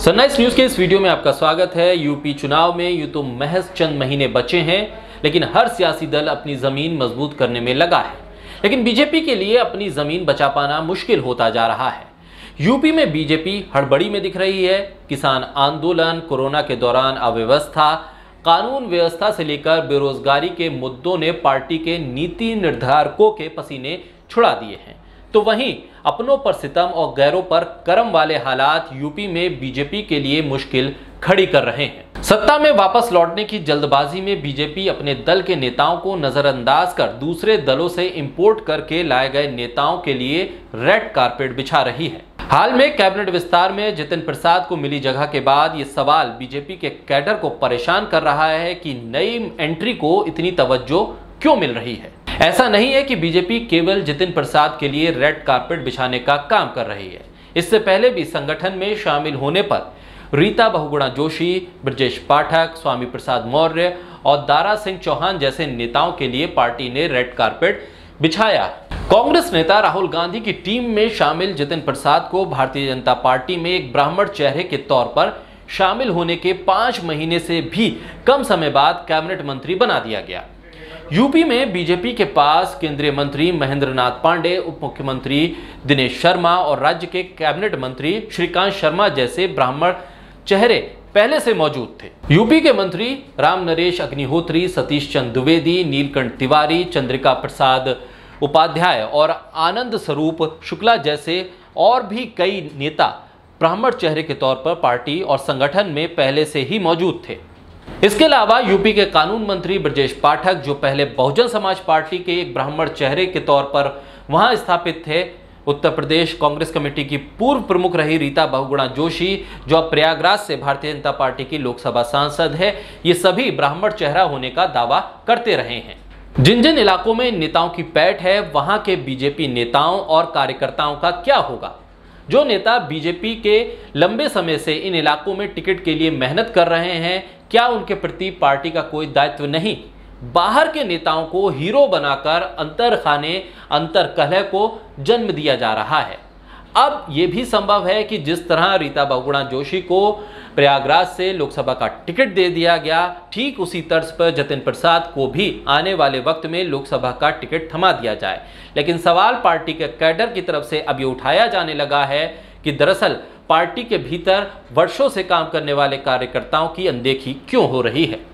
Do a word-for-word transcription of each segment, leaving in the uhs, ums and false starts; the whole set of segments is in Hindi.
सनराइज न्यूज के इस वीडियो में आपका स्वागत है। यूपी चुनाव में यूं तो महज चंद महीने बचे हैं, लेकिन हर सियासी दल अपनी जमीन मजबूत करने में लगा है। लेकिन बीजेपी के लिए अपनी जमीन बचा पाना मुश्किल होता जा रहा है। यूपी में बीजेपी हड़बड़ी में दिख रही है। किसान आंदोलन, कोरोना के दौरान अव्यवस्था, कानून व्यवस्था से लेकर बेरोजगारी के मुद्दों ने पार्टी के नीति निर्धारकों के पसीने छुड़ा दिए हैं। तो वहीं अपनों पर सितम और गैरों पर करम वाले हालात यूपी में बीजेपी के लिए मुश्किल खड़ी कर रहे हैं। सत्ता में वापस लौटने की जल्दबाजी में बीजेपी अपने दल के नेताओं को नजरअंदाज कर दूसरे दलों से इंपोर्ट करके लाए गए नेताओं के लिए रेड कारपेट बिछा रही है। हाल में कैबिनेट विस्तार में जितिन प्रसाद को मिली जगह के बाद ये सवाल बीजेपी के कैडर को परेशान कर रहा है कि नई एंट्री को इतनी तवज्जो क्यों मिल रही है। ऐसा नहीं है कि बीजेपी केवल जितिन प्रसाद के लिए रेड कारपेट बिछाने का काम कर रही है। इससे पहले भी संगठन में शामिल होने पर रीता बहुगुणा जोशी, ब्रजेश पाठक, स्वामी प्रसाद मौर्य और दारा सिंह चौहान जैसे नेताओं के लिए पार्टी ने रेड कारपेट बिछाया। कांग्रेस नेता राहुल गांधी की टीम में शामिल जितिन प्रसाद को भारतीय जनता पार्टी में एक ब्राह्मण चेहरे के तौर पर शामिल होने के पांच महीने से भी कम समय बाद कैबिनेट मंत्री बना दिया गया। यूपी में बीजेपी के पास केंद्रीय मंत्री महेंद्र नाथ पांडे, उप मुख्यमंत्री दिनेश शर्मा और राज्य के कैबिनेट मंत्री श्रीकांत शर्मा जैसे ब्राह्मण चेहरे पहले से मौजूद थे। यूपी के मंत्री राम नरेश अग्निहोत्री, सतीश चंद्र द्विवेदी, नीलकंठ तिवारी, चंद्रिका प्रसाद उपाध्याय और आनंद स्वरूप शुक्ला जैसे और भी कई नेता ब्राह्मण चेहरे के तौर पर पार्टी और संगठन में पहले से ही मौजूद थे। इसके अलावा यूपी के कानून मंत्री ब्रजेश पाठक, जो पहले बहुजन समाज पार्टी के एक ब्राह्मण चेहरे के तौर पर वहां स्थापित थे, उत्तर प्रदेश कांग्रेस कमेटी की पूर्व प्रमुख रही रीता बहुगुणा जोशी, जो अब प्रयागराज से भारतीय जनता पार्टी की लोकसभा सांसद है, ये सभी ब्राह्मण चेहरा होने का दावा करते रहे हैं। जिन जिन इलाकों में नेताओं की पैठ है, वहां के बीजेपी नेताओं और कार्यकर्ताओं का क्या होगा? जो नेता बीजेपी के लंबे समय से इन इलाकों में टिकट के लिए मेहनत कर रहे हैं, क्या उनके प्रति पार्टी का कोई दायित्व नहीं? बाहर के नेताओं को हीरो बनाकर अंतर खाने अंतर कलह को जन्म दिया जा रहा है। अब यह भी संभव है कि जिस तरह रीता बहुगुणा जोशी को प्रयागराज से लोकसभा का टिकट दे दिया गया, ठीक उसी तर्ज पर जितिन प्रसाद को भी आने वाले वक्त में लोकसभा का टिकट थमा दिया जाए। लेकिन सवाल पार्टी के कैडर की तरफ से अब ये उठाया जाने लगा है कि दरअसल पार्टी के भीतर वर्षों से काम करने वाले कार्यकर्ताओं की अनदेखी क्यों हो रही है।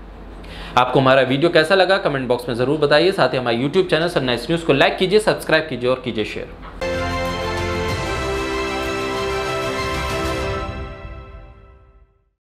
आपको हमारा वीडियो कैसा लगा कमेंट बॉक्स में जरूर बताइए। साथ ही हमारे यूट्यूब चैनल सनराइज न्यूज को लाइक कीजिए, सब्सक्राइब कीजिए और कीजिए शेयर।